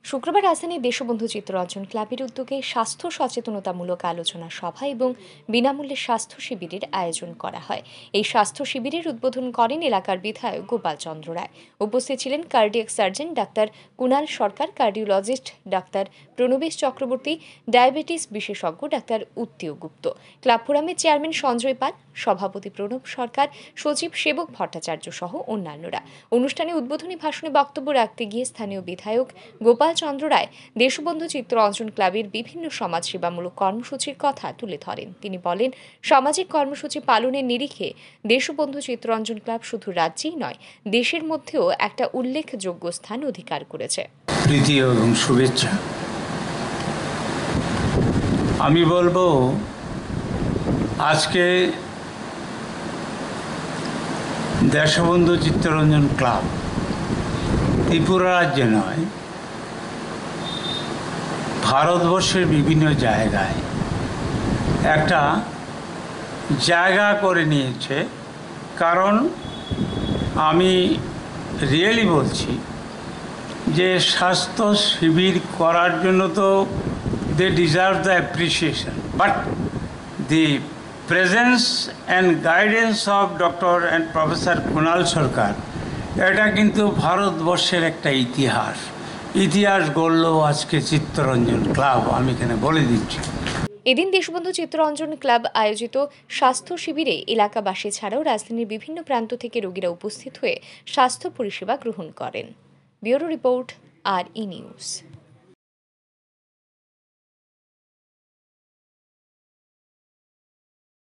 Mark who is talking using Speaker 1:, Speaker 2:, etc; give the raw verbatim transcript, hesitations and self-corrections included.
Speaker 1: শুক্রবার রাজধানীর দেশবন্ধু চিত্তরঞ্জন ক্লাবের উদ্যোগে স্বাস্থ্য সচেতনতামূলক আলোচনা সভা এবং বিনামূল্যে স্বাস্থ্য শিবিরের আয়োজন করা হয়। এই স্বাস্থ্য শিবিরের উদ্বোধন করেন এলাকার বিধায়ক গোপাল চন্দ্র রায়। উপস্থিত ছিলেন কার্ডিয়াক সার্জন ডাক্তার কুণাল সরকার, কার্ডিওলজিস্ট ডাক্তার প্রণবেশ চক্রবর্তী, ডায়াবেটিস বিশেষজ্ঞ ডাক্তার উত্তীয় গুপ্ত, ক্লাব ফোরামের চেয়ারম্যান সঞ্জয় পাল, সভাপতি প্রণব সরকার, সচিব সেবক ভট্টাচার্য সহ অন্যান্যরা। অনুষ্ঠানে উদ্বোধনী ভাষণে বক্তব্য রাখতে গিয়ে স্থানীয় বিধায়ক গোপাল চন্দ্র রায় দেশবন্ধু চিত্তরঞ্জন ক্লাবের বিভিন্ন সমাজসেবামূলক কর্মসূচির কথা তুলে ধরেন। তিনি বলেন, সামাজিক কর্মসূচি পালনের নিরিখে দেশবন্ধু চিত্তরঞ্জন ক্লাব শুধু রাজ্যেই নয়, দেশের মধ্যেও একটা উল্লেখযোগ্য স্থান অধিকার করেছে।
Speaker 2: প্রীতি এবং শুভেচ্ছা। আমি বলবো আজকে দেশবন্ধু চিত্তরঞ্জন ক্লাব ত্রিপুরা রাজ্যে নয়, ভারতবর্ষের বিভিন্ন জায়গায় একটা জায়গা করে নিয়েছে। কারণ আমি রিয়েলি বলছি যে স্বাস্থ্য শিবির করার জন্য তো they deserve the appreciation, but the presence and guidance of doctor and professor Kunal Sarkar, এটা কিন্তু ভারতবর্ষের একটা ইতিহাস ইতিহাস গড়ল আজকে চিত্তরঞ্জন ক্লাব। আমি এখানে বলে দিচ্ছি।
Speaker 1: এদিন দেশবন্ধু চিত্তরঞ্জন ক্লাব আয়োজিত স্বাস্থ্য শিবিরে এলাকাবাসী ছাড়াও রাজধানীর বিভিন্ন প্রান্ত থেকে রোগীরা উপস্থিত হয়ে স্বাস্থ্য পরিষেবা গ্রহণ করেন। Bureau report, R E news.